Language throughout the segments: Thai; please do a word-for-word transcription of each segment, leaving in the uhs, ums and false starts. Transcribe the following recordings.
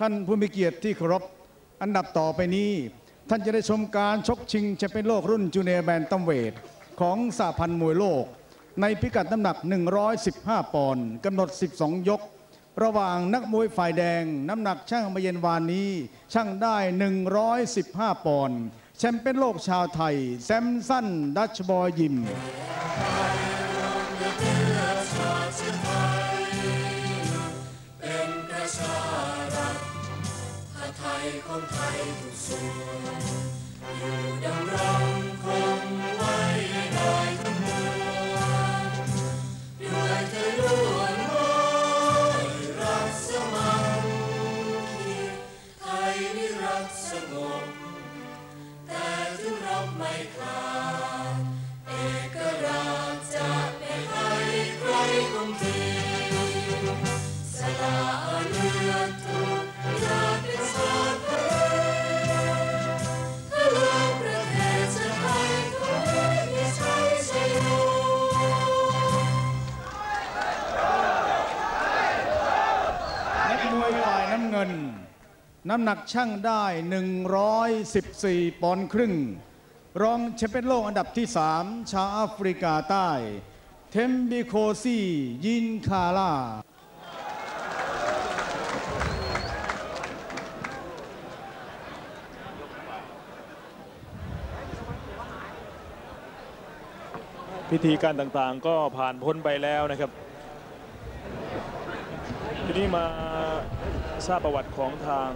ท่านผู้มีเกียรติที่เคารพอันดับต่อไปนี้ท่านจะได้ชมการชกชิงแชมเปี้ยนโลกรุ่นจูเนียร์แบนตัมเวทของสหพันธ์มวยโลกในพิกัดน้ำหนักหนึ่งร้อยสิบห้าปอนด์กำหนดสิบสองยกระหว่างนักมวยฝ่ายแดงน้ำหนักช่างเมื่อเย็นวานนี้ช่างได้หนึ่งร้อยสิบห้าปอนด์แชมเปี้ยนโลกชาวไทยแซมสันดัชบอยยิมไทยของไทยทุกส่วนอยู่ดำรงคงไว้ได้ทั้งมวลด้วยเธอล้วนมอยรักสมัครคีไทยนิรักสงบแต่ถึงรบไม่ขาดเอกราชจะไม่ให้ใครกุมทีสละเลือดทุกหยาดเป็นสาดน้ำเงินน้ำหนักช่างได้หนึ่งร้อยสิบสี่ปอนด์ครึ่งรองแชมเปี้ยนโลกอันดับที่สามชาวแอฟริกาใต้เทมบิโคซียินคาร่าพิธีการต่างๆก็ผ่านพ้นไปแล้วนะครับทีนี้มาทราบประวัติของทาง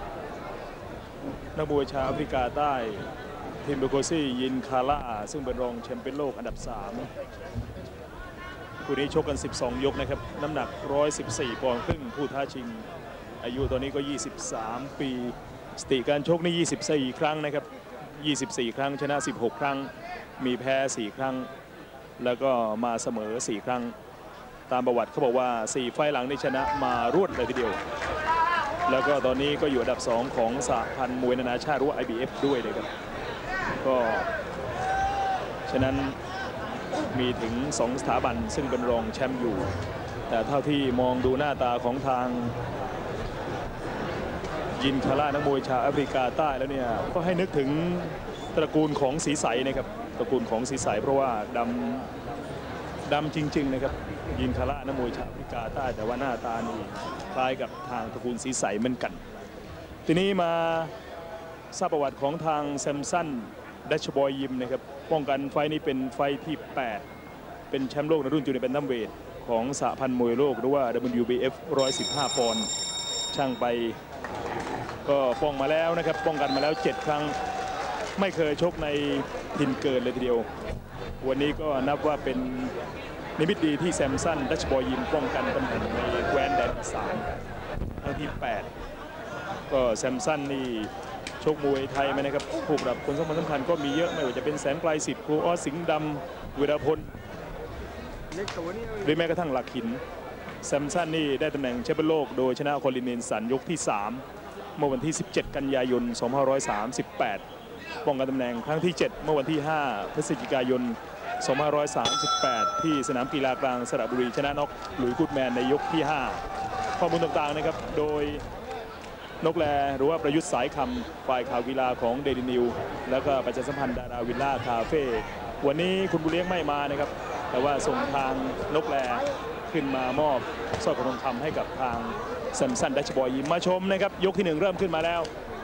นักมวยชาวแอฟริกาใต้ทิมเบโกซี่ยินคาร่าซึ่งเป็นรองแชมเปี้ยนโลกอันดับสามคู่นี้ชกกันสิบสองยกนะครับน้ำหนักหนึ่งร้อยสิบสี่ปอนด์ครึ่งผู้ท้าชิงอายุตอนนี้ก็ยี่สิบสามปีสถิติการชกนี่ยี่สิบสี่ครั้งนะครับยี่สิบสี่ครั้งชนะสิบหกครั้งมีแพ้สี่ครั้งแล้วก็มาเสมอสี่ครั้งตามประวัติเขาบอกว่าสี่ไฟล์หลังนี่ชนะมารวดเลยทีเดียวแล้วก็ตอนนี้ก็อยู่อันดับสองของสหพันธ์มวยนานาชาติหรือว่า ไอ บี เอฟ ด้วยเลยครับก็ฉะนั้นมีถึงสองสถาบันซึ่งเป็นรองแชมป์อยู่แต่เท่าที่มองดูหน้าตาของทางยินคาร่านักมวยชาวแอฟริกาใต้แล้วเนี่ยก็ให้นึกถึงตระกูลของสีใสนะครับตระกูลของสีใสเพราะว่าดำดำจริงๆนะครับยินคาร่านักมวยชาวแอฟริกาใต้แต่ว่าหน้าตานี่คล้ายกับทางตระกูลสีใสเหมือนกันทีนี้มาทราบประวัติของทางแซมสันดัชบอยยิมนะครับป้องกันไฟนี้เป็นไฟที่แปดเป็นแชมป์โลกในรุ่นจูเนียร์แบนตัมเวทของสหพันธ์มวยโลกหรือว่า ดับเบิลยู บี เอฟ หนึ่งร้อยสิบห้าปอนด์ช่างไปก็ป้องมาแล้วนะครับป้องกันมาแล้วเจ็ดครั้งไม่เคยชกในถิ่นเกิดเลยทีเดียววันนี้ก็นับว่าเป็นนิมิตดีที่แซมสันดัชบอยยิมป้องกันตำแหน่งในแคว้นแดนอีสานครั้งที่แปดก็แซมสันนี่ชกมวยไทยไหมนะครับผู้รับคนสำคัญสำคัญก็มีเยอะไม่ว่าจะเป็นแสนไกลสิทธิ์ครูออสสิงห์ดำวีรพลหรือแม้กระทั่งหลักหินแซมสันนี่ได้ตำแหน่งแชมป์โลกโดยชนะคอลินเนนสันยกที่สามเมื่อวันที่สิบเจ็ดกันยายนสองพันห้าร้อยสามสิบแปดป้องกันตำแหน่งครั้งที่เจ็ดเมื่อวันที่ห้าพฤศจิกายนสองพันห้าร้อยสามสิบแปดที่สนามกีฬากลางสระบุรีชนะน็อกหลุยส์กูดแมนในยกที่ห้าข้อมูลต่างๆนะครับโดยนกแลหรือว่าประยุทธ์สายคำฝ่ายข่าวกีฬาของเดลินิวแล้วก็ประชาสัมพันธ์ดาราวิลล่าคาเฟ่วันนี้คุณบุญเลี้ยงไม่มานะครับแต่ว่าส่งทางนกแลขึ้นมามอบสร้อยคอทองคำให้กับทางแซมสันดัชบอยยิมมาชมนะครับยกที่หนึ่งเริ่มขึ้นมาแล้ว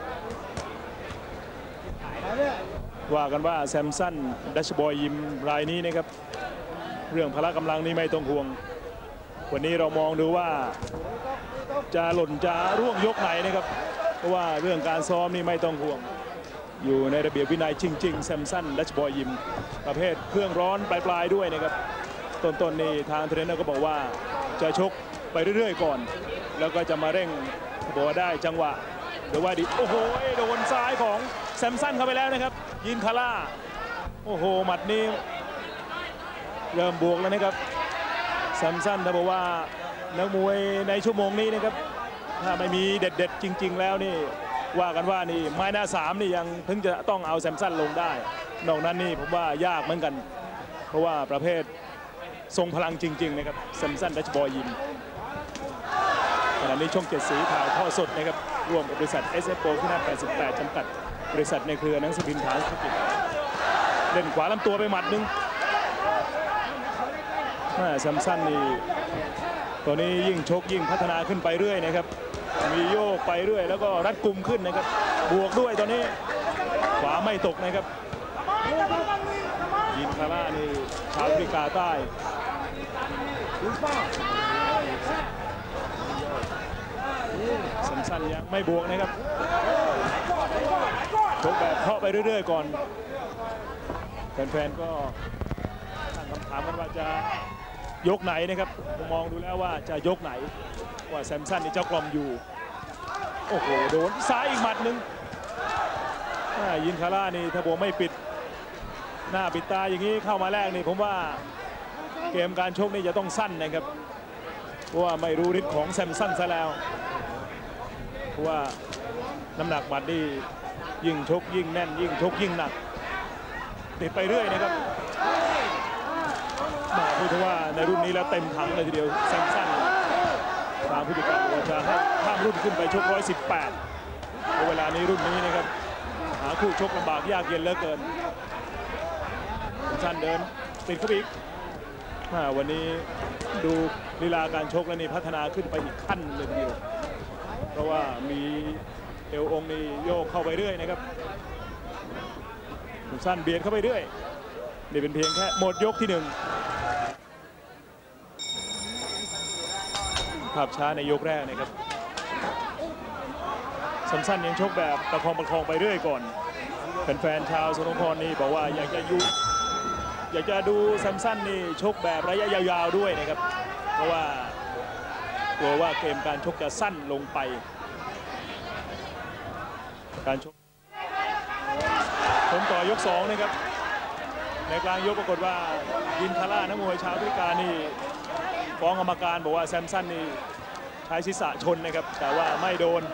ว่ากันว่าแซมสันดัชบอยยิมรายนี้นะครับเรื่องพละกำลังนี่ไม่ต้องห่วงวันนี้เรามองดูว่าจะหล่นจะร่วงยกไหนนะครับเพราะว่าเรื่องการซ้อมนี่ไม่ต้องห่วงอยู่ในระเบียบวินัยจริงๆแซมสันดัชบอยยิมประเภทเครื่องร้อนปลายๆด้วยนะครับต้นๆนี่ทางเทรนเนอร์ก็บอกว่าจะชกไปเรื่อยๆก่อนแล้วก็จะมาเร่งบอกว่าได้จังหวะหรือว่าดิโอ้โหโดนซ้ายของแซมสันเข้าไปแล้วนะครับยินคาร่าโอ้โหหมัดนี้เริ่มบวกแล้วนะครับแซมสันถ้าบอกว่านักมวยในชั่วโมงนี้นะครับถ้าไม่มีเด็ดๆจริงๆแล้วนี่ว่ากันว่านี่ไม้หน้าสามนี่ยังถึงจะต้องเอาแซมสันลงได้นอกนั้นนี่ผมว่ายากเหมือนกันเพราะว่าประเภททรงพลังจริงๆนะครับแซมสันดัชบอยยิมขณะนี้ช่องเจ็ดสีถ่ายทอดสดนะครับร่วมกับบริษัท เอส เอฟ โอ ที่หน้าแปดสิบแปดจำกัดบริษัทในเครือหนังสือพิมพ์ฐานธุรกิจเล่นขวาลำตัวไปหมัดหนึ่งแซมสันนี่ตัวนี้ยิ่งชกยิ่งพัฒนาขึ้นไปเรื่อยนะครับมีโยกไปเรื่อยแล้วก็รัดกุมขึ้นนะครับบวกด้วยตอนนี้ขวาไม่ตกนะครับยินคาร่านี่ชาวแอฟริกาใต้แซมสันยังไม่บวกนะครับชกแบบเคาะไปเรื่อยๆก่อนแฟนๆก็ตั้งคำถามกันว่าจะยกไหนนะครับมองดูแล้วว่าจะยกไหนว่าแซมสันนี่เจ้ากลอมอยู่โอ้โหโดนซ้ายอีกหมัดหนึ่งยินคาร่านี่ถ้าบวกไม่ปิดหน้าปิดตาอย่างนี้เข้ามาแรกนี่ผมว่าเกมการชกนี่จะต้องสั้นนะครับเพราะว่าไม่รู้ฤทธิ์ของแซมสันซะแล้วเพราะว่าน้ำหนักหมัดนี่ยิ่งชกยิ่งแน่นยิ่งชกยิ่งหนักติดไปเรื่อยนะครับพูดถึงว่าในรุ่นนี้แล้วเต็มถังเลยทีเดียวแซมสันทางผู้จัดการบอกจะให้ข้ามรุ่นขึ้นไปชกหนึ่งร้อยสิบแปดในเวลานี้รุ่นนี้นะครับหาคู่ชกลำบากยากเย็นเหลือเกินแซมสันเดินติดเข้าไปอีกวันนี้ดูลีลาการชกแล้วนี่พัฒนาขึ้นไปอีกขั้นเลยทีเดียวเพราะว่ามีเอวองค์นี่โยกเข้าไปเรื่อยนะครับแซมสันเบียดเข้าไปเรื่อยนี่เป็นเพียงแค่หมดยกที่หนึ่งภาพช้าในยกแรกนะครับแซมสันยังชกแบบประคองประคองไปเรื่อยก่อนแฟนๆชาวสกลนครนี่บอกว่าอยากจะยุอยากจะดูแซมสันนี่ชกแบบระยะยาวๆด้วยนะครับเพราะว่ากลัวว่าเกมการชกจะสั้นลงไปการชกผมต่อยกสองนะครับในกลางยกปรากฏว่ายินคาร่านักมวยชาวแอฟริกานี่ฟ้องกรรมการบอกว่าแซมสันนี่ใช้ศีรษะชนนะครับแต่ว่าไม่โดน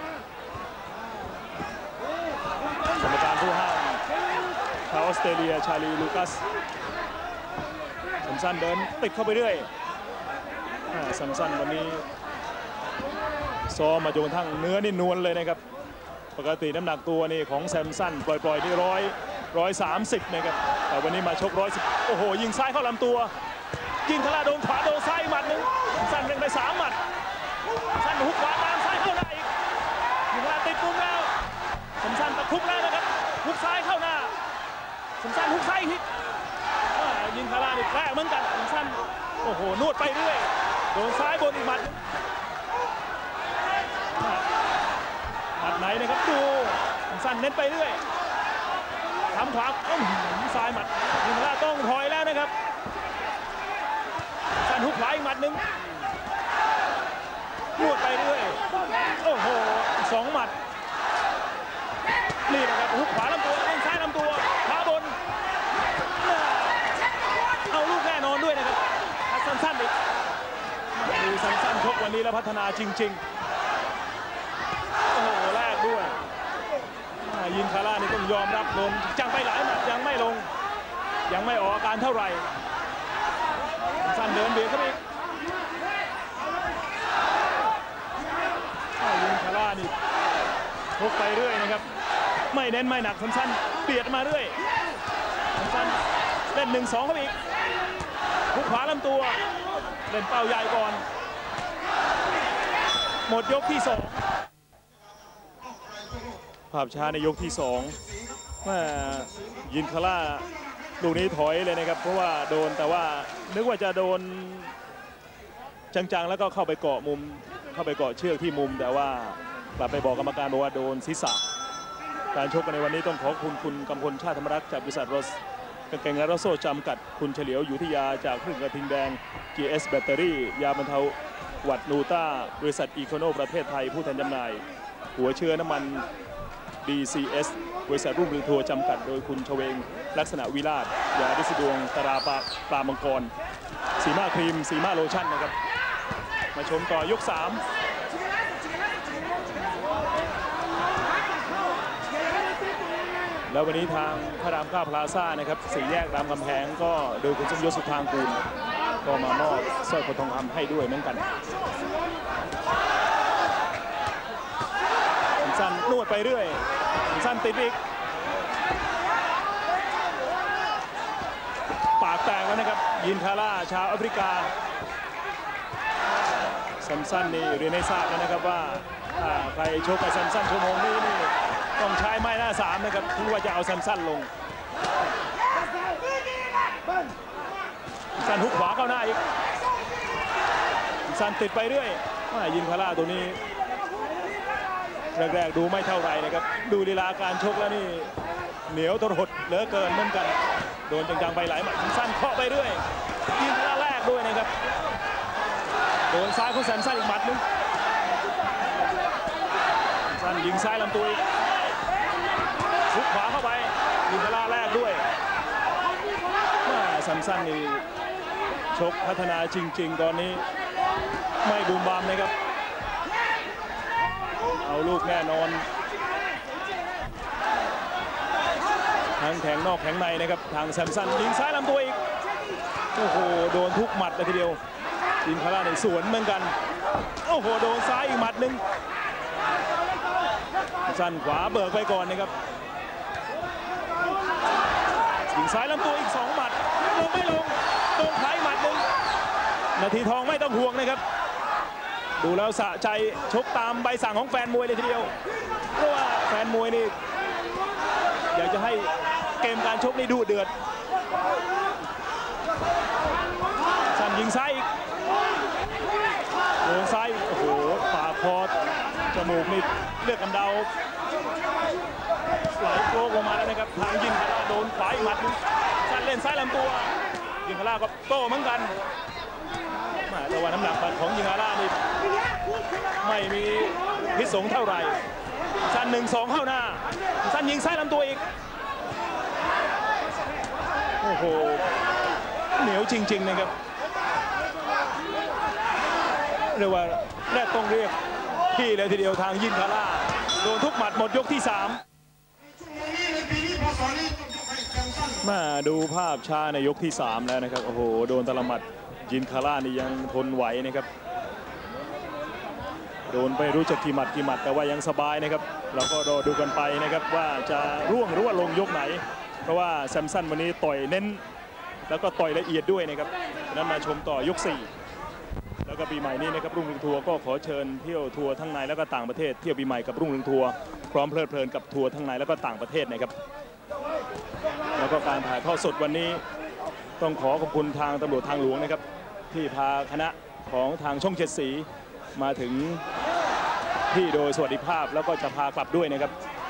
กรรมการผู้ห้ามชาวออสเตรเลียชาลีลูคัสแซมสันเดินติดเข้าไปเรื่อยแซมสันวันนี้ซ้อมมาจนกระทั่งเนื้อนี่นวลเลยนะครับปกติน้ำหนักตัวนี่ของแซมสันปล่อยๆที่ร้อยร้อยสามสิบนะครับแต่วันนี้มาชกร้อยสิบโอ้โหยิงซ้ายเข้าลำตัวยิงคาร่าโดนขวาโดนซ้ายหมัดหนึ่งสั้นเร่งไปสามหมัดสั้นหุกขวาตามซ้ายเข้าหน้าอีกยิงคาร่าติดมุมแล้วสมสั้นตะคุบแล้วนะครับหุกซ้ายเข้าหน้าสมสั้นหุกซ้ายฮิตยิงคาร่าอีกแรกเหมือนกันสมสั้นโอ้โหนวดไปเรื่อยโดนซ้ายบนอีกหมัดหมัดไหนนะครับดูสมสั้นเน้นไปเรื่อยทำขวาต้องซ้ายหมัดยิงคาร่าต้องถอยแล้วนะครับสั้นหุกขวาอีกหมัดหนึ่งนวดไปเรื่อยโอ้โหสองหมัดนี่นะครับหุกขวาลำตัวเล่นซ้ายลำตัวขาบนเอาลูกแน่นอนด้วยนะครับสั้นๆอีกดูสั้นๆชกวันนี้แล้วพัฒนาจริงๆโอ้โหแรกด้วยยินคาร่านี่ต้องยอมรับโดนจังไปหลายหมัดยังไม่ลงยังไม่ออกอาการเท่าไหร่สั้นเดินเบียดเข้าไปยินคาร่านี่ชกไปเรื่อยนะครับไม่เน้นไม่หนักสั้นๆเบียดมาเรื่อยสั้นเล่นหนึ่งสองเข้าไปอีกหุกขวาลำตัวเล่นเป้าใหญ่ก่อนหมดยกที่สองภาพช้าในยกที่สองยินคาร่าลูกนี้ถอยเลยนะครับเพราะว่าโดนแต่ว่านึกว่าจะโดนจังๆแล้วก็เข้าไปเกาะมุมเข้าไปเกาะเชือกที่มุมแต่ว่ากลับไปบอกกรรมการบอกว่าโดนศีรษะการชกกันในวันนี้ต้องขอบคุณคุณกำพลชาติธรรมรักษ์จากบริษัทรถกางเกงและรถโซ่จำกัดคุณเฉลียวอยู่ที่ยาจากเครื่องกระทิงแดง จี เอส แบตเตอรี่ยาบรรเทาหวัดนูต้าบริษัทอีโคโนประเทศไทยผู้แทนจำหน่ายหัวเชื้อน้ำมัน ดี ซี เอส บริษัทรุ่งเรืองทัวร์จำกัดโดยคุณชเวงลักษณะวิราชยาดิสดวงตราปลาปลามังกรสีมาครีมสีมาโลชั่นนะครับมาชมต่อยกสามแล้ววันนี้ทางพระรามเก้าพลาซ่านะครับสี่แยกรามคำแหงก็โดยคุณสมยศสุทางกูลก็มามอบสร้อยคอทองคำให้ด้วยเหมือนกันวดไปเรื่อยสั้นติดอีกปากแตกแล้วนะครับยินคาร่าชาวแอฟริกาสั้นๆนี่เรียนให้ทราบแล้วนะครับว่าใครชกกับสั้นๆชั่วโมงนี้นี่ต้องใช้ไม้หน้าสามนะครับถึงว่าจะเอาสั้นๆลงสั้นหุกขวาเข้าหน้าอีกสั้นติดไปเรื่อยยินคาร่าตัวนี้แรกๆดูไม่เท่าไรนะครับดูลีลาการชกแล้วนี่เหนียวทรหดเหลือเกินเหมือนกันโดนจังๆไปหลายหมัดสั้นเคาะไปเรื่อยยิงคาร่าแรกด้วยนะครับโดนซ้ายของแสนสั้นอีกหมัดนึงสั้นยิงซ้ายลำตัวอีกหุกขวาเข้าไปยิงคาร่าแรกด้วยสั้นสั้นนี่ชกพัฒนาจริงๆตอนนี้ไม่บูมบามนะครับเอาลูกแน่นอนทั้งแข็งนอกแข็งในนะครับทางแซมสันยิงซ้ายลำตัวอีกโอ้โหโดนทุกหมัดเลยทีเดียวยิงคาร่าในสวนเหมือนกันโอ้โหโดนซ้ายอีกหมัดหนึ่งสั้นขวาเบิกไปก่อนนะครับยิงซ้ายลำตัวอีกสองหมัดลงไม่ลงโดนท้ายหมัดหนึ่งนาทีทองไม่ต้องห่วงนะครับดูแล้วสะใจชกตามใบสั่งของแฟนมวยเลยทีเดียวเพราะว่าแฟนมวยนี่อยากจะให้เกมการชกนี่ดูเดือดสั่นยิงซ้ายอีกโดนซ้ายโอ้โหปากคอจมูกนี่เลือดกำเดาไหลโกรกลงมาแล้วนะครับทางยิงคาร่าโดนขวาอีกหมัดนึงสั่นเล่นซ้ายลำตัวยิงคาร่าก็โต้เหมือนกันแต่ว่าน้ำหนักของยิงคาร่านี่ไม่มีพิษสงเท่าไหร่สั้นหนึ่งสองเข้าหน้าสั้นยิงซ้ายลำตัวอีกโอ้โหเหนียวจริงๆนะครับเรียกว่าแรกต้องเรียกพี่เลยทีเดียวทางยิงคาร่าโดนทุกหมัดหมดยกที่สามมาดูภาพช้าในยกที่สามแล้วนะครับโอ้โหโดนตะละหมัดยินคาร่านี่ยังทนไหวนะครับโดนไปรู้จักกี่หมัดกี่หมัดแต่ว่ายังสบายนะครับเราก็รอดูกันไปนะครับว่าจะร่วงหรือว่าลงยกไหนเพราะว่าแซมสันวันนี้ต่อยเน้นแล้วก็ต่อยละเอียดด้วยนะครับนั้นมาชมต่อยกสี่แล้วก็ปีใหม่นี้นะครับรุ่งเรืองทัวร์ก็ขอเชิญเที่ยวทัวร์ทั้งในแล้วก็ต่างประเทศเที่ยวปีใหม่กับรุ่งเรืองทัวร์พร้อมเพลิดเพลินกับทัวร์ทั้งในแล้วก็ต่างประเทศนะครับแล้วก็การถ่ายทอดสดวันนี้ต้องขอขอบคุณทางตำรวจทางหลวงนะครับที่พาคณะของทางช่องเจ็ดสีมาถึงที่โดยสวัสดิภาพแล้วก็จะพากลับด้วยนะครับ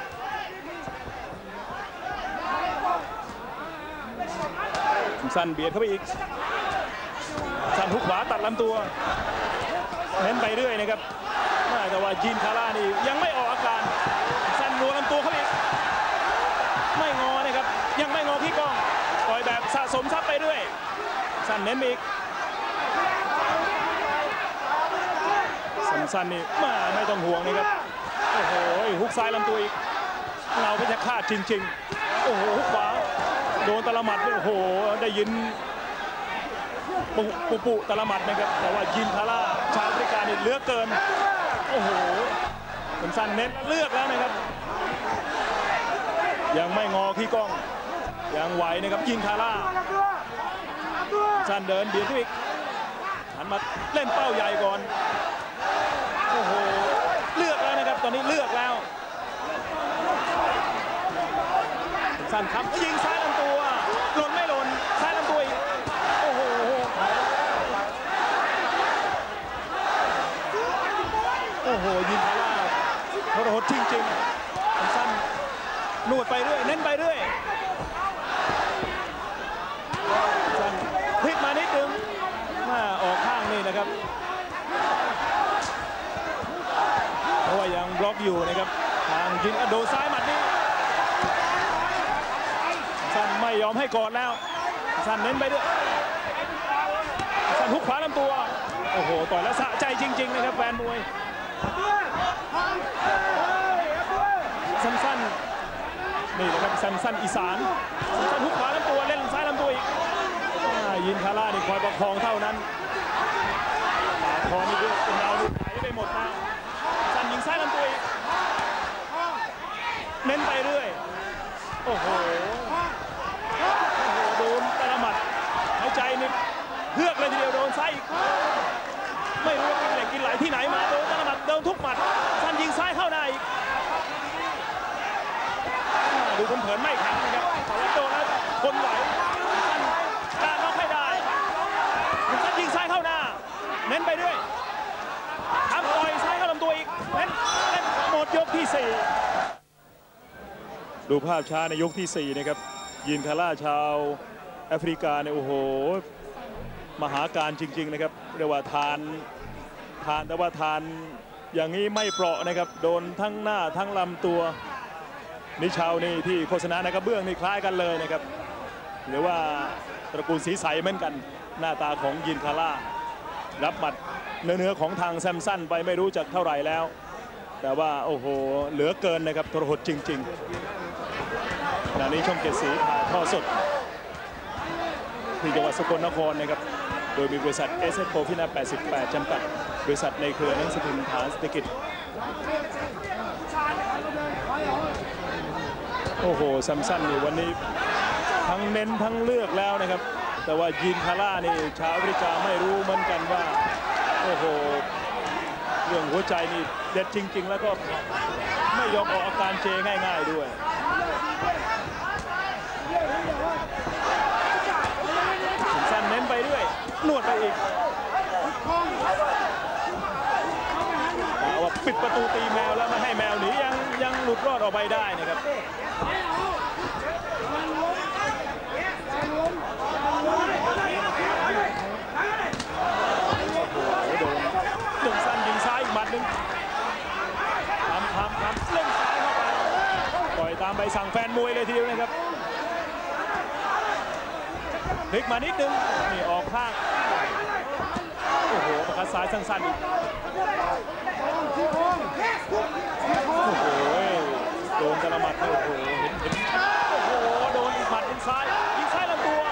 สั้นเบียดเข้าไปอีกสั้นหุกขวาตัดลำตัวเน้นไปเรื่อยนะครับแต่ว่ายินคาร่านี่ยังไม่ออกอาการสั้นรัวลำตัวเข้าไปอีกไม่งอนะครับยังไม่งอพี่กองต่อยแบบสะสมทรัพย์ไปเรื่อยสั้นเน้นอีกสั้นนี่มาไม่ต้องห่วงนะครับโอ้โหฮุกซ้ายลำตัวอีกเงาเพชรฆาตจริงๆโอ้โหฮุกขวาโดนตะละหมัดโอ้โหได้ยินปุปุปุตะละหมัดนะครับแต่ว่ายินคาร่าชาวแอฟริกานี่เลือกเกินโอ้โหสั้นเน้นเลือกแล้วนะครับยังไม่งอขี้ก้องยังไหวนะครับยินคาร่าสั้นเดินเบียดอีกหันมาเล่นเป้าใหญ่ก่อนโอ้โหเลือกแล้วนะครับตอนนี้เลือกแล้วสั้นครับยิงซ้ายลำตัวหล่นไม่หล่นซ้ายลำตัวอีกโอ้โหโอ้โหยิงคาร่าทรหดจริงๆสั้นนวดไปเรื่อยเน้นไปเรื่อยสั้นพลิกมานิดนึงมาออกข้างนี่นะครับเพราะว่ายังบล็อกอยู่นะครับทางยิงโดนซ้ายหมัดนี้สั้นไม่ยอมให้กอดแล้วสั้นเน้นไปด้วยสั้นหุกขวาลำตัวโอ้โหต่อยแล้วสะใจจริงๆนะครับแฟนมวยสั้นๆนี่นะครับสั้นๆอีสานสั้นหุกขวาลำตัวเล่นซ้ายลำตัวอีกยินคาร่านี่คอยประคองเท่านั้นปากคอนี่เป็นดาวลูกไหลไปหมดแล้วสั้นยิงซ้ายลำตัวอีกเน้นไปเรื่อยโอ้โหโดนตะหมัดหายใจนี่เฮือกเลยทีเดียวโดนไส้ไม่รู้ว่ากินเหล็กกินไหลที่ไหนมาโดนตะหมัดโดนทุกหมัดซันยิงซ้ายเข้าในอีกดูเผินๆไม่แข็งนะครับแต่ว่าโดนแล้วคนไหวการน็อกให้ได้ซันยิงซ้ายเข้าหน้าเน้นไปเรื่อยทำต่อยซ้ายเข้าลำตัวอีกเน้นเน้นหมดยกที่สี่ดูภาพช้าในยกที่สี่นะครับยินคาร่าชาวแอฟริกาเนี่ยโอ้โหมหาการจริงๆนะครับเรียกว่าทานทานแต่ว่าทานอย่างนี้ไม่เปราะนะครับโดนทั้งหน้าทั้งลำตัวนิชาวนี่ที่โฆษณาในกระเบื้องนี่คล้ายกันเลยนะครับหรือว่าตระกูลสีใสเหมือนกันหน้าตาของยินคาร่ารับหมัดเนื้อๆของทางแซมสันไปไม่รู้จักเท่าไหร่แล้วแต่ว่าโอ้โหเหลือเกินนะครับทรหดจริงๆขณะนี้ช่องเจ็ดสีถ่ายทอดสดที่จังหวัดสกลนครนะครับโดยมีบริษัท เอส เอส Profina แปดสิบแปดจำกัดบริษัทในเครือหนังสือพิมพ์ฐานเศรษฐกิจโอ้โหแซมสันนี่วันนี้ทั้งเน้นทั้งเลือกแล้วนะครับแต่ว่ายินคาร่านี่ชาวอเมริกาไม่รู้เหมือนกันว่าโอ้โหเรื่องหัวใจนี่เด็ดจริงๆแล้วก็ไม่ยอมออกอาการเจง่ายๆด้วยสั้นเน้นไปเรื่อยนวดไปอีกเอาว่าปิดประตูตีแมวแล้วไม่ให้แมวหนียังยังหลุดรอดออกไปได้นะครับโดนสั้นยิงซ้ายอีกหมัดหนึ่งทำทำทำเล่นซ้ายเข้าไปปล่อยตามใบสั่งแฟนมวยเลยทีเดียวนะครับพลิกมานิดนึงนี่ออกข้างโอ้โหประคัดซ้ายสั้นๆอีกโอ้โหโดนกระหมัดโอ้โหเห็นเห็นโอ้โหโดนอีกหมัดเป็นซ้ายยิงซ้ายลำตัว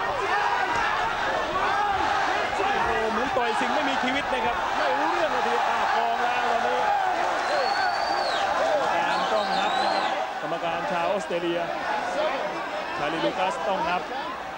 เหมือนต่อยสิ่งไม่มีชีวิตนะครับไม่รู้เรื่องเลยทีเดียวกองแล้วตอนนี้การต้องนับนะครับกรรมการชาวออสเตรเลียชาลีลูคัสต้องนับ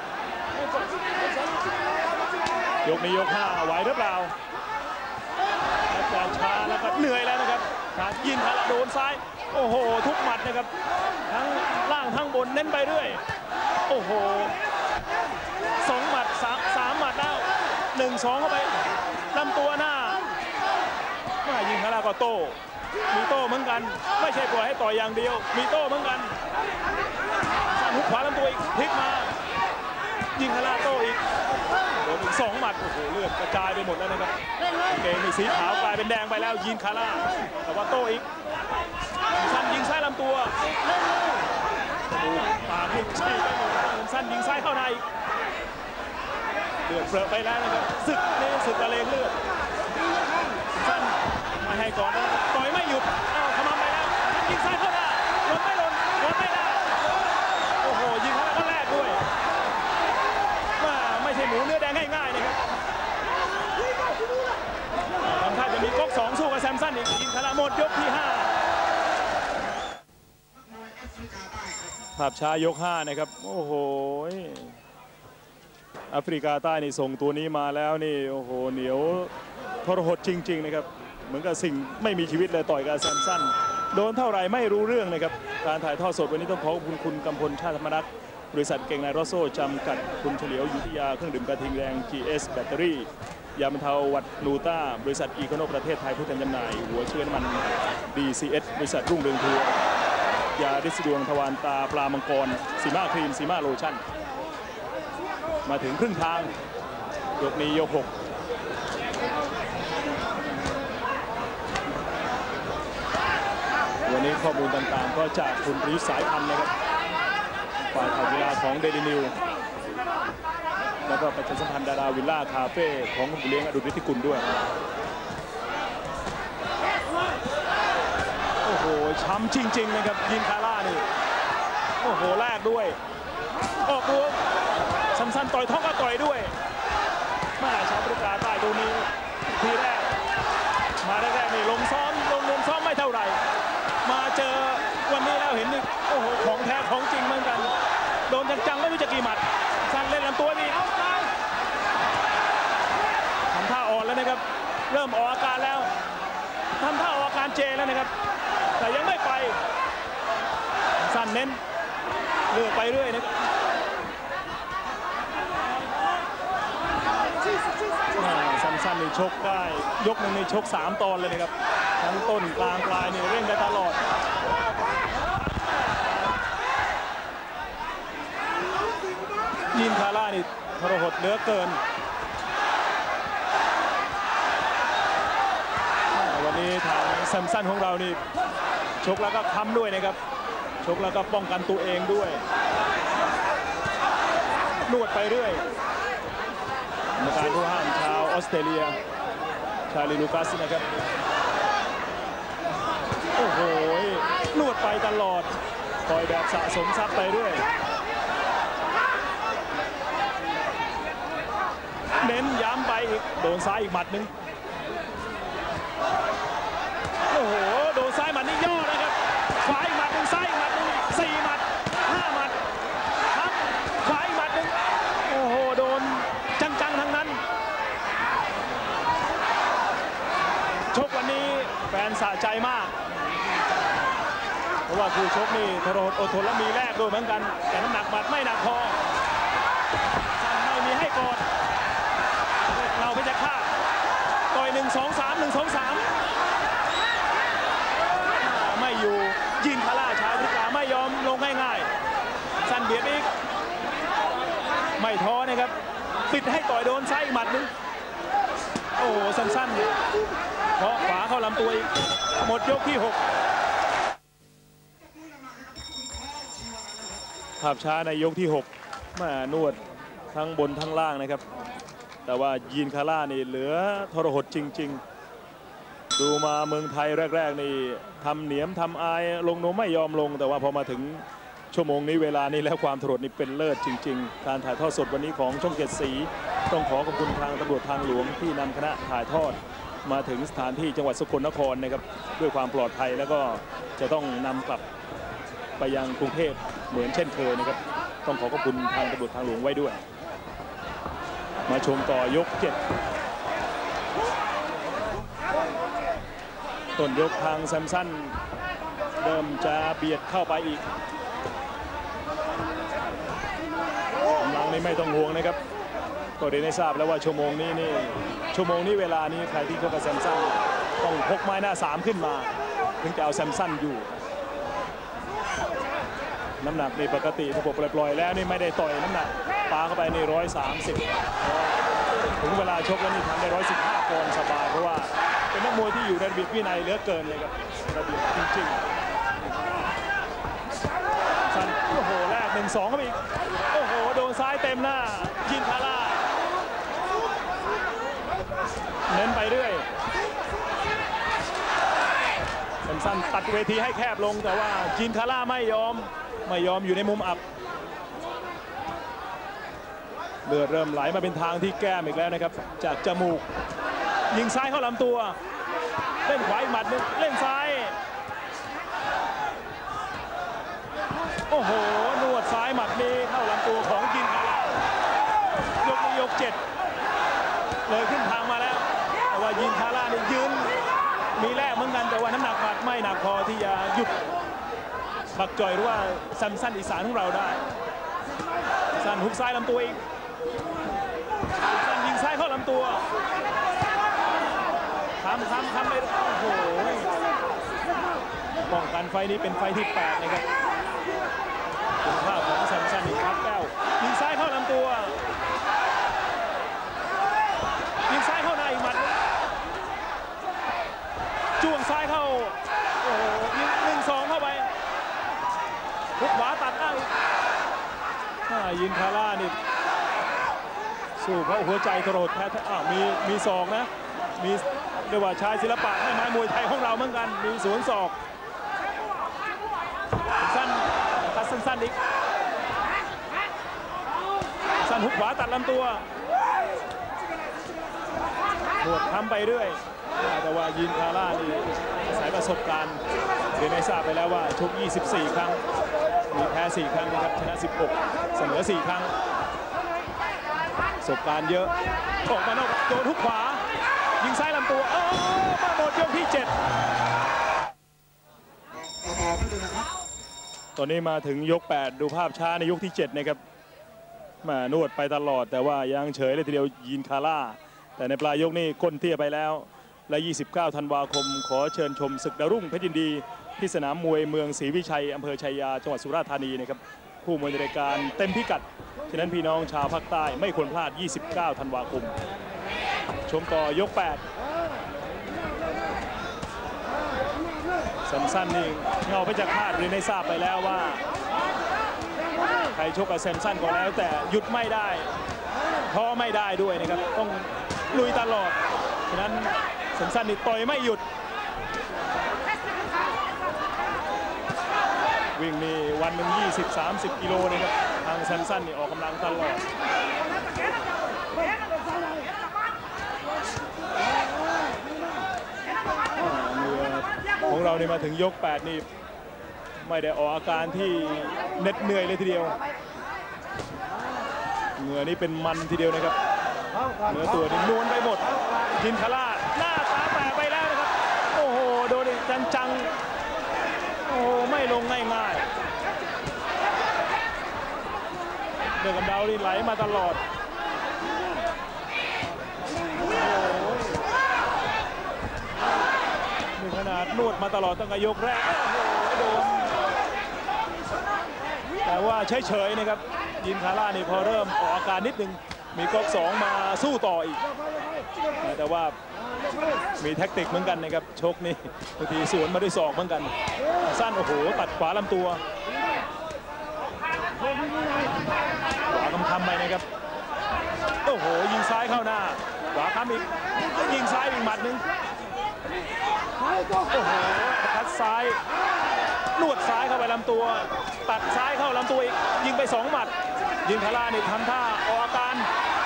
ยกนี้ยกห้าไหวหรือเปล่าอาจารย์ช้าแล้วก็เหนื่อยแล้วนะครับยินคาร่าโดนซ้ายโอ้โหทุกหมัดนะครับทั้งล่างทั้งบนเน้นไปเรื่อยโอ้โหสองหมัดสามสามหมัดแล้วหนึ่งสองเข้าไปลำตัวหน้ามายิงคาร่าก็โต้มีโต้เหมือนกันไม่ใช่ปล่อยให้ต่อยอย่างเดียวมีโต้เหมือนกันสั่นหุกขวาลำตัวอีกพลิกมายิงคาร่าโต้อีกโดนอีกสองหมัดโอ้โหเลือดกระจายไปหมดแล้วนะครับเกมสีขาวกลายเป็นแดงไปแล้วยิงคาร่าแต่ว่าโต้อีกสั้นยิงซ้ายลำตัวปากนี่ชี้ไปหมดสั้นยิงซ้ายเข้าในอีกเดือดเปรอะไปแล้วนะครับศึกนี่ศึกตะเลงเลือดสั้นไม่ให้ก่อนนะต่อยไม่หยุดอ้าวทำมาไปแล้วยิงซ้ายเข้าหน้าหล่นไม่หล่นหล่นไม่ได้โอ้โหยิงเข้าแล้วก็แลกด้วยว่าไม่ใช่หมูเนื้อแดงง่ายๆนะครับทำท่าจะมีก๊อกสองสู้กับแซมสันอีกยิงคาร่าหมดยกที่ห้าภาพช้ายกห้านะครับโอ้โหแอฟริกาใต้นี่ส่งตัวนี้มาแล้วนี่โอ้โหเหนียวทรหดจริงๆนะครับเหมือนกับสิ่งไม่มีชีวิตเลยต่อยกับแซมสันโดนเท่าไหร่ไม่รู้เรื่องนะครับการถ่ายทอดสดวันนี้ต้องขอบคุณคุณกำพลชาติธรรมนัสบริษัทเก่งนายรอโซ่จำกัดคุณเฉลียวยุทธยาเครื่องดื่มกระทิงแดง จี เอส แบตเตอรี่ยาบรรเทาหวัดนูต้าบริษัทอีโคโนประเทศไทยผู้แทนจำหน่ายหัวเชื้อน้ำมัน ดี ซี เอส บริษัทรุ่งเรืองทัวร์ยาดิสดวงทวารตาปลามังกรสีมาครีมสีมาโลชั่นมาถึงครึ่งทางยกนี้ยกหกวันนี้ข้อมูลต่างๆก็จากคุณประยุทธ์สายพันธ์นะครับฝ่ายข่าวกีฬาของเดลินิวแล้วก็ประชาสัมพันธ์ดาราวิลล่าคาเฟ่ของคุณเลี้ยงอดุลฤทธิกุลด้วยโอ้โหช้ำจริงๆนะครับยินคาร่านี่โอ้โหแลกด้วยออกรวมสั้นๆต่อยท้องก็ต่อยด้วยมาชาวอเมริกาใต้ตัวนี้ทีแรกมาแรกๆนี่ลงซ้อมลงลงซ้อมไม่เท่าไหร่มาเจอวันนี้แล้วเห็นนี่โอ้โหของแท้ของจริงเหมือนกันโดนจังๆไม่รู้จะกี่หมัดสั้นเล่นลำตัวนี่ทำท่าอ่อนแล้วนะครับเริ่มออกอาการแล้วทำท่าออกอาการเจแล้วนะครับแต่ยังไม่ไปสั้นเน้นเลื่อนไปเรื่อยนะครับสั้นๆนี่ชกได้ยกหนึ่งนี่ชกสามตอนเลยนะครับทั้งต้นกลางปลายนี่เร่งได้ตลอดยินคาร่านี่ทรหดเหลือเกินวันนี้ทางแซมสันของเรานี่ชกแล้วก็ค้ำด้วยนะครับชกแล้วก็ป้องกันตัวเองด้วยนวดไปเรื่อยกรรมการผู้ห้ามชาวออสเตรเลียชาลีลูคัสนะครับโอ้โหนวดไปตลอดต่อยแบบสะสมทรัพย์ไปเรื่อยเน้นย้ำไปอีกโดนซ้ายอีกหมัดหนึ่งโอ้โหโดนซ้ายหมัดนี่ย่อนะครับขวาอีกหมัดหนึ่งซ้ายอีกหมัดหนึ่งสี่หมัดห้าหมัดครับขวาอีกหมัดหนึ่งโอ้โหโดนจังๆทั้งนั้นชกวันนี้แฟนสะใจมากเพราะว่าคู่ชกนี่ทรหดอดทนและมีแลกด้วยเหมือนกันแต่น้ำหนักหมัดไม่หนักพอไม่มีให้กอดเราเพชรฆาตต่อยหนึ่งสองสามหนึ่งสองสามไม่อยู่ยินคาร่าชาวแอฟริกาไม่ยอมลงง่ายๆสั้นเบียดอีกไม่ท้อนะครับปิดให้ต่อยโดนซ้ายอีกหมัดนึงโอ้สั้นๆเพราะขวาเข้าลำตัวอีกหมดยกที่หกภาพช้าในยกที่หกมานวดทั้งบนทั้งล่างนะครับแต่ว่ายีนคาร่านี่เหลือทรหดจริงๆดูมาเมืองไทยแรกๆนี่ทำเหนียมทำอายลงโนไม่ยอมลงแต่ว่าพอมาถึงชั่วโมงนี้เวลานี้แล้วความทรหดนี่เป็นเลิศจริงๆการถ่ายทอดสดวันนี้ของช่องเจ็ดสีต้องขอขอบคุณทางตำรวจทางหลวงที่นำคณะถ่ายทอดมาถึงสถานที่จังหวัดสกลนครนะครับด้วยความปลอดภัยแล้วก็จะต้องนำกลับไปยังกรุงเทพเหมือนเช่นเคยนะครับต้องขอขอบคุณทางตำรวจทางหลวงไว้ด้วยมาชมต่อยกเจ็ดต้นยกทางแซมสันเริ่มจะเบียดเข้าไปอีกกำลังนี้ไม่ต้องห่วงนะครับก็ได้ทราบแล้วว่าชั่วโมงนี้นี่ชั่วโมงนี้เวลานี้ใครที่ชกกับแซมสันต้องพกไม้หน้าสามขึ้นมาถึงจะเอาแซมสันอยู่น้ำหนักนี่ปกติถ้าผมปล่อยๆแล้วนี่ไม่ได้ต่อยน้ำหนักปาเข้าไปนี่ร้อยสามสิบถึงเวลาชกแล้วนี่ทำได้ร้อยสิบห้าปอนด์สบายเพราะว่าเป็นนักมวยที่อยู่ในระเบียบวินัยเหลือเกินเลยครับระเบียบจริงๆสั้นโอ้โหแรกหนึ่งสองเข้าไปอีกโอ้โหโดนซ้ายเต็มหน้ายินคาร่าเน้นไปเรื่อยสั้นๆตัดเวทีให้แคบลงแต่ว่ายินคาร่าไม่ยอมไม่ยอมอยู่ในมุมอับเลือดเริ่มไหลมาเป็นทางที่แก้มอีกแล้วนะครับจากจมูกยิงซ้ายเข้าลำตัวเล่นขวาอีกหมัดนึงเล่นซ้ายโอ้โหนวดซ้ายหมัดนี้เข้าลำตัวของยินคาร่ายกนี้ยกเจ็ดเลยขึ้นทางมาแล้วแต่ว่ายินคาร่านี่ยืนมีแรกเหมือนกันแต่ว่าน้ำหนักหมัดไม่หนักพอที่จะหยุดบักจ่อยหรือว่าแซมสันอีสานของเราได้สั้นหุกซ้ายลำตัวอีกสั้นยิงซ้ายเข้าลำตัวทำทำทำไปโอ้โหป้องกันไฟนี้เป็นไฟที่แปดนะครับคุณภาพของแซมสันอีกครับแก้วยิงซ้ายเข้าลำตัวยิงซ้ายเข้าในอีกหมัดจ้วงซ้ายเข้าโอ้โหยิงหนึ่งสองเข้าไปหุกขวาตัดได้ยินคาร่านี่สู้เพราะหัวใจทรหดแท้อ้าวมีมีศอกนะมีเรียกว่าชายศิลปะให้ไม้มวยไทยของเราเหมือนกันมีสวนศอกสั้นตัดสั้นๆอีกสั้นหุกขวาตัดลำตัวปวดทำไปเรื่อยแต่ว่ายินคาร่านี่อาศัยประสบการณ์เรียนให้ทราบไปแล้วว่าชกยี่สิบสี่ครั้งมีแพ้สี่ครั้งนะครับชนะสิบหกเสมอสี่ครั้งประสบการณ์เยอะออกมานอกโดนทุกขวายิงซ้ายลำตัวโอ้มาหมดยกที่เจ็ดตอนนี้มาถึงยกแปดดูภาพช้าในยกที่เจ็ดนะครับมานวดไปตลอดแต่ว่ายังเฉยเลยทีเดียวยินคาร่าแต่ในปลายยกนี่ก้นเตี้ยไปแล้วและยี่สิบเก้าธันวาคมขอเชิญชมศึกดาวรุ่งเพชรยินดีที่สนามมวยเมืองศรีวิชัยอำเภอชัยยาจังหวัดสุราษฎร์ธานีนะครับผู้มวยในรายการเต็มพิกัดฉะนั้นพี่น้องชาวภาคใต้ไม่ควรพลาดยี่สิบเก้าธันวาคมชมต่อยกแปดสั้นๆนี่เงาเพชรฆาตเรียนให้ทราบไปแล้วว่าใครชกกับแซมสันก็แล้วแต่หยุดไม่ได้ท้อไม่ได้ด้วยนะครับต้องลุยตลอดฉะนั้นแซมสันนี่ต่อยไม่หยุดวิ่งนี่วันหนึ่งยี่สิบ สามสิบกิโลนะครับทางแซมสันนี่ออกกำลังตลอดของเรานี่มาถึงยกแปดนี่ไม่ได้ออกอาการที่เหน็ดเหนื่อยเลยทีเดียวเหงื่อนี่เป็นมันทีเดียวนะครับเนื้อตัวนี่นวลไปหมดยินคาร่าหน้าตาแตกไปแล้วนะครับโอ้โหโดนจังๆโอ้โหไม่ลงง่ายๆเดือดกำเดานี่ไหลมาตลอดนี่ขนาดนวดมาตลอดตั้งแต่ยกแรกโดนแต่ว่าเฉยๆนะครับยินคาร่านี่พอเริ่มออกอาการนิดนึงมีก๊อกสองมาสู้ต่ออีกแต่ว่ามีแท็กติกเหมือนกันนะครับชกนี่บางทีสวนมาด้วยศอกเหมือนกันสั้นโอ้โหตัดขวาลำตัวขวาคำคำไปนะครับโอ้โหยิงซ้ายเข้าหน้าขวาคำอีกยิงซ้ายอีกหมัดนึงโอ้โหทัดซ้ายนวดซ้ายเข้าไปลำตัวตัดซ้ายเข้าลำตัวอีกยิงไปสองหมัดยิงคาร่านี่ทำท่าออกอาการ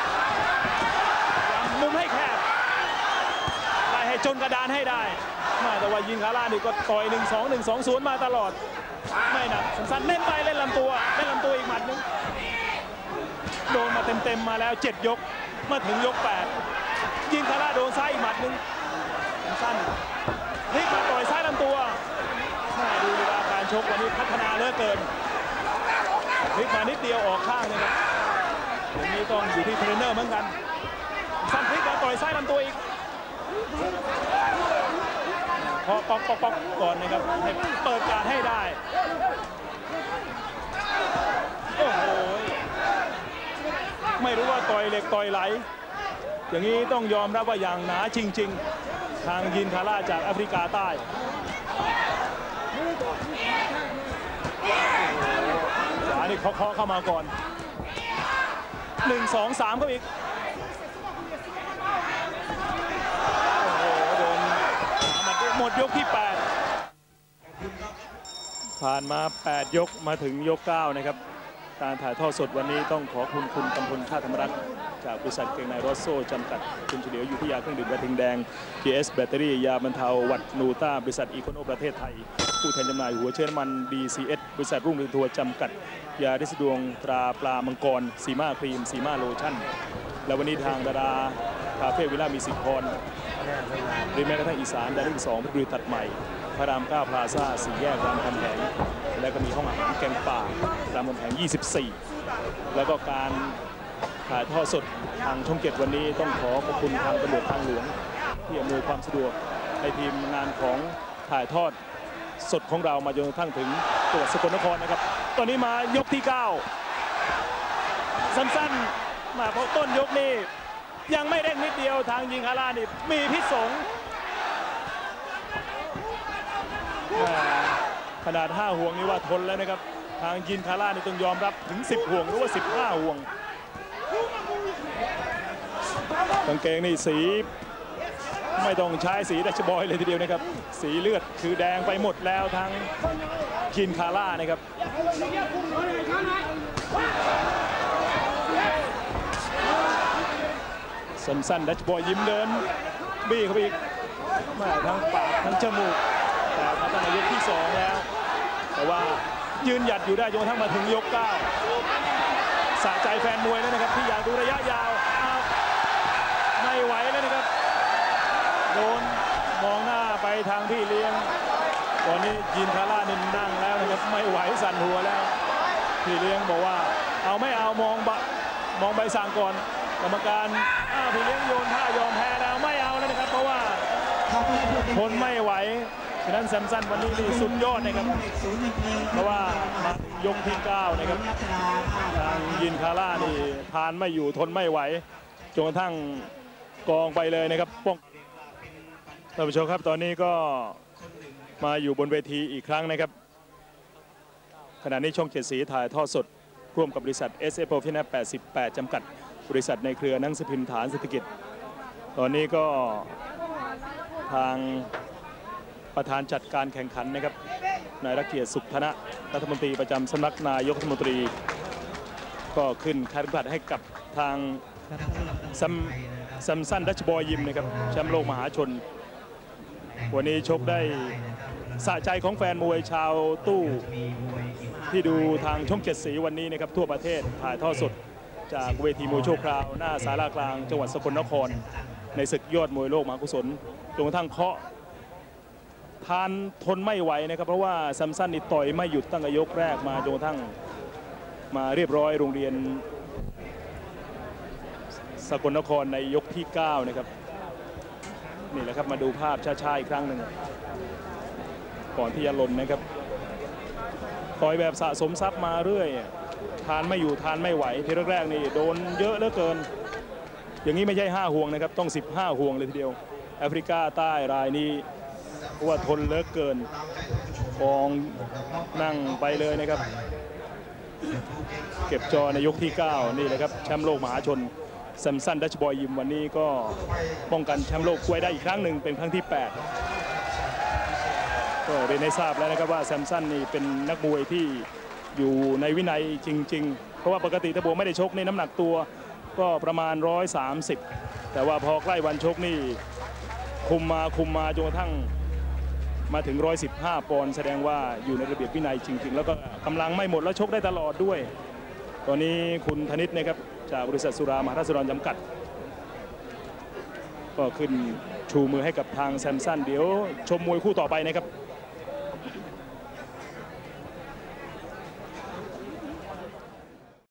มุมให้แคบไล่ให้จนกระดานให้ได้แต่ว่ายิงคาร่านี่ก็ต่อยหนึ่งสองหนึ่งสองศูนย์มาตลอดไม่หนักสั้นๆเล่นไปเล่นลำตัวเล่นลำตัวอีกหมัดนึงโดนมาเต็มๆมาแล้วเจ็ดยกมาถึงยกแปดยิงคาร่าโดนซ้ายอีกหมัดนึงสั้นพลิกมาต่อยซ้ายลำตัวดูลีลาการชกวันนี้พัฒนาเหลือเกินพลิกมานิดเดียวออกข้างเลยครับอย่างนี้ต้องอยู่ที่เทรนเนอร์เหมือนกันสั้นพลิกมาต่อยซ้ายลำตัวอีกพอป๊อกป๊อกป๊อกก่อนนะครับให้เปิดการให้ได้โอ้โหไม่รู้ว่าต่อยเหล็กต่อยไหลอย่างนี้ต้องยอมรับว่าอย่างหนาจริงๆทางยินคาร่าจากแอฟริกาใต้ขวานี่เคาะเข้ามาก่อนหนึ่งสองสามเข้าอีกโอ้โหโดนหมดยกที่แปดผ่านมาแปดยกมาถึงยกเก้านะครับการถ่ายทอดสดวันนี้ต้องขอคุณคุณกำพล ชาติธรรมรัตน์จากบริษัทเกงในรอสโซ่จำกัดคุณเฉลียวอยู่ที่ยาเครื่องดื่มกระทิงแดง พี เอส แบตเตอรี่ยาบรรเทาหวัดนูต้าบริษัทอีโคโนประเทศไทยผู้แทนจำหน่ายหัวเชื้อน้ำมัน ดี ซี เอส บริษัทรุ่งเรืองทัวร์จำกัดยาดิสดวงตราปลามังกรซีมาครีมซีมาโลชั่นและวันนี้ทางดาราคาเฟ่วิลล่ามีสิทธิ์พรหรือแม้กระทั่งอีสานดาริ่งสองบริษัทใหม่พระรามเก้าพลาซ่าสี่แยกรามคำแหงและก็มีห้องอาหารแกงป่ารามคำแหงยี่สิบสี่แล้วก็การถ่ายทอดสดทางช่องเจ็ดวันนี้ต้องขอขอบคุณทางตำรวจทางหลวงที่อำนวยความสะดวกในทีมงานของถ่ายทอดสดของเรามาจนกระทั่งถึงจังหวัดสกลนครนะครับตอนนี้มายกที่เก้าสั้นๆมาเพราะต้นยกนี้ยังไม่เร่งนิดเดียวทางยิงคาร่านี่มีพิษสงขนาดห้าห่วงนี่ว่าทนแล้วนะครับทางยินคาร่านี่ต้องยอมรับถึงสิบห่วงหรือว่าสิบห้าห่วงกางเกงนี่สีไม่ต้องใช้สีดัชบอยเลยทีเดียวนะครับสีเลือดคือแดงไปหมดแล้วทางยินคาร่านะครับสั้นๆดัชบอยยิ้มเดินบี้เข้าไปอีกมาทั้งปากทั้งจมูกแต่มาตั้งแต่ยกที่สองแล้วแต่ว่ายืนหยัดอยู่ได้จนกระทั่งมาถึงยกเก้าสะใจแฟนมวยแล้วนะครับที่อยากดูระยะยาวไม่ไหวแล้วนะครับโดนมองหน้าไปทางพี่เลี้ยงตอนนี้ยินคาร่านินนั่งแล้วนะครับไม่ไหวสั่นหัวแล้วพี่เลี้ยงบอกว่าเอาไม่เอามองบะมองใบสั่งก่อนกรรมการพี่เลี้ยงโยนท่ายอมแพ้แล้วไม่เอาแล้วนะครับเพราะว่าทนไม่ไหวฉะนั้นแซมสันวันนี้นี่สุดยอดนะครับเพราะว่ามายกที่เก้านะครับทางยินคาร่านี่ทานไม่อยู่ทนไม่ไหวจนกระทั่งกองไปเลยนะครับป้องท่านผู้ชมครับตอนนี้ก็มาอยู่บนเวทีอีกครั้งนะครับขณะนี้ช่องเจ็ดสีถ่ายทอดสดร่วมกับบริษัท เอส เอฟ Professional แปดสิบแปดจำกัดบริษัทในเครือหนังสือพิมพ์ฐานเศรษฐกิจตอนนี้ก็ทางประธานจัดการแข่งขันนะครับนายรักเกียรติสุขธนะรัฐมนตรีประจำสำนักนายกรัฐมนตรีก็ขึ้นคาดบัตรให้กับทางซัมซัมซันดัชบอยยิมนะครับแชมป์โลกมหาชนวันนี้ชกได้สะใจของแฟนมวยชาวตู้ที่ดูทางช่องเจ็ดสีวันนี้นะครับทั่วประเทศถ่ายทอดสดจากเวทีมวยโชว์คราวหน้าศาลากลางจังหวัดสกลนครในศึกยอดมวยโลกมหากุศลจนกระทั่งเคาะทานทนไม่ไหวนะครับเพราะว่าซัมซันนี่ต่อยไม่หยุดตั้งแต่ยกแรกมาจนกระทั่งมาเรียบร้อยโรงเรียนสกลนครในยกที่เก้านะครับนี่แหละครับมาดูภาพช้าๆอีกครั้งหนึ่งก่อนที่จะหล่นนะครับต่อยแบบสะสมทรัพย์มาเรื่อยทานไม่อยู่ทานไม่ไหวทีแรกๆนี่โดนเยอะเหลือเกินอย่างนี้ไม่ใช่ห้าห่วงนะครับต้องสิบห้าห่วงเลยทีเดียวแอฟริกาใต้รายนี้ว่าทนเหลือเกินกองนั่งไปเลยนะครับเก็บจอในยกที่เก้านี่แหละครับแชมป์โลกมหาชนแซมสันดัชบอยยิมวันนี้ก็ป้องกันแชมป์โลกไว้ได้อีกครั้งหนึ่งเป็นครั้งที่แปดก็เรียนให้ทราบแล้วนะครับว่าแซมสันนี่เป็นนักมวยที่อยู่ในวินัยจริงๆเพราะว่าปกติถ้าบัวไม่ได้ชกในน้ำหนักตัวก็ประมาณหนึ่งร้อยสามสิบแต่ว่าพอใกล้วันชกนี่คุมมาคุมมาจนกระทั่งมาถึงหนึ่งร้อยสิบห้าปอนด์แสดงว่าอยู่ในระเบียบวินัยจริงๆแล้วก็กำลังไม่หมดแล้วชกได้ตลอดด้วยตอนนี้คุณธนิตนะครับจากบริษัทสุรามหาราชดรจำกัดก็ขึ้นชูมือให้กับทางแซมสันเดี๋ยวชมมวยคู่ต่อไปนะครับ